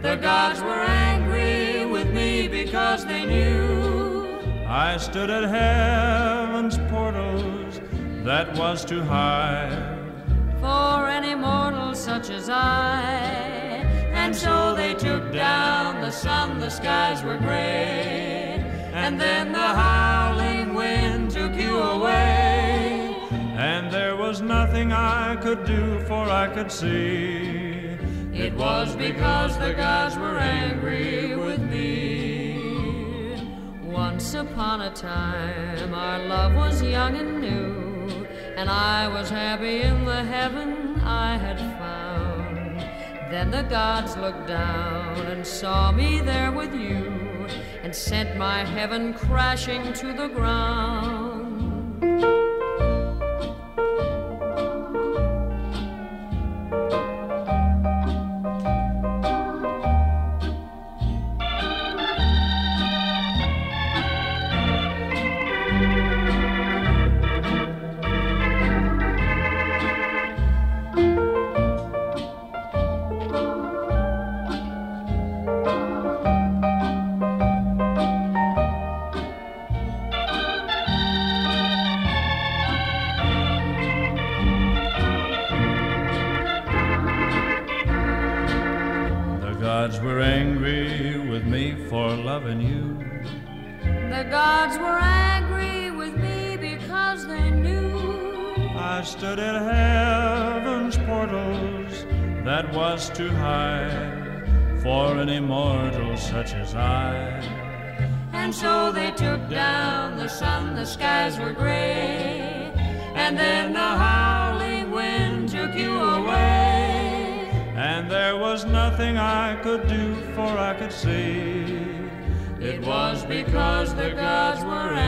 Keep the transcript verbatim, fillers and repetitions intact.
The gods were angry with me because they knew I stood at heaven's portals, that was too high for any mortal such as I. And so they took down the sun, the skies were gray, and then the howling wind took you away. And there was nothing I could do, for I could see it was because the gods were angry with me. Once upon a time our love was young and new, and I was happy in the heaven I had found. Then the gods looked down and saw me there with you, and sent my heaven crashing to the ground. The gods were angry with me for loving you. The gods were angry with me because they knew I stood at heaven's portals, that was too high for an immortal such as I. And so they took down the sun, the skies were gray, and then the howling wind took you away. And there was nothing I could do, for I could see it was because the gods were